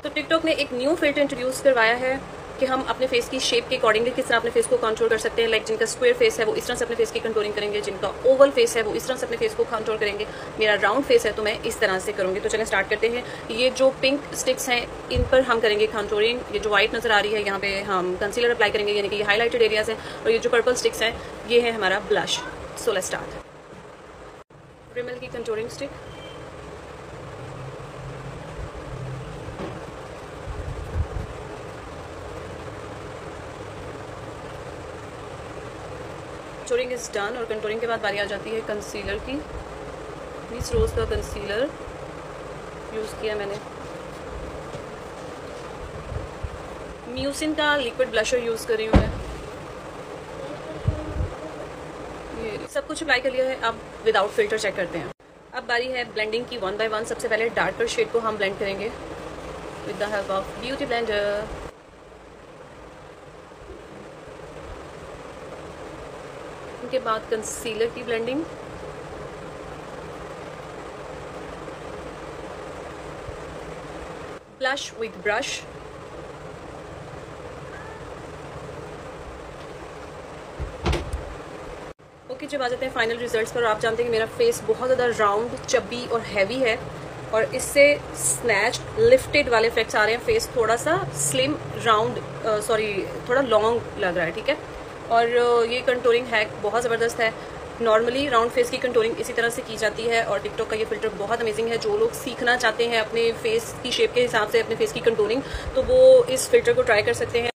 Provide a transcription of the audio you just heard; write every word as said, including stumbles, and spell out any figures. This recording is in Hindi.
तो टिकटॉक ने एक न्यू फिल्टर इंट्रोड्यूस करवाया है कि हम अपने फेस की शेप के अकॉर्डिंगली किस तरह अपने फेस को कंट्रोल कर सकते हैं। लाइक जिनका स्क्वायर फेस है वो इस तरह से अपने फेस की कंट्रोलिंग करेंगे, जिनका ओवल फेस है वो इस तरह से अपने फेस को कंट्रोल करेंगे। मेरा राउंड फेस है तो मैं इस तरह से करूँगी। तो चलें स्टार्ट करते हैं। ये जो पिंक स्टिक्स हैं इन पर हम करेंगे कंट्रोलिंग। ये जो व्हाइट नज़र आ रही है यहाँ पे हम कंसीलर अप्लाई करेंगे, यानी कि ये हाईलाइटेड एरियाज हैं। और ये जो पर्पल स्टिक्स हैं ये है हमारा blush. So let's start. Rimmel की controlling stick, contouring is done. और कंटूरिंग के बाद बारी आ जाती है कंसीलर की। मिस रोज का कंसीलर यूज़ किया मैंने। म्यूसिन का लिक्विड ब्लशर यूज़ कर रही हूँ मैं। ये सब कुछ अप्लाई कर लिया है। अब विदाउट फिल्टर चेक करते हैं। अब बारी है ब्लेंडिंग की वन बाय वन। सबसे पहले डार्कर शेड को हम ब्लेंड करेंगे with the help of beauty blender. के बाद कंसीलर की blending, blush with brush, okay. जब आ जाते हैं फाइनल रिजल्ट्स पर, आप जानते हैं कि मेरा फेस बहुत ज़्यादा राउंड, चब्बी और हैवी है और इससे स्नैच लिफ्टेड वाले इफेक्ट्स आ रहे हैं। फेस थोड़ा सा स्लिम राउंड सॉरी थोड़ा लॉन्ग लग रहा है, ठीक है। और ये कंटूरिंग हैक बहुत ज़बरदस्त है। नॉर्मली राउंड फेस की कंटूरिंग इसी तरह से की जाती है और टिकटॉक का ये फिल्टर बहुत अमेजिंग है। जो लोग सीखना चाहते हैं अपने फेस की शेप के हिसाब से अपने फेस की कंटूरिंग, तो वो इस फिल्टर को ट्राई कर सकते हैं।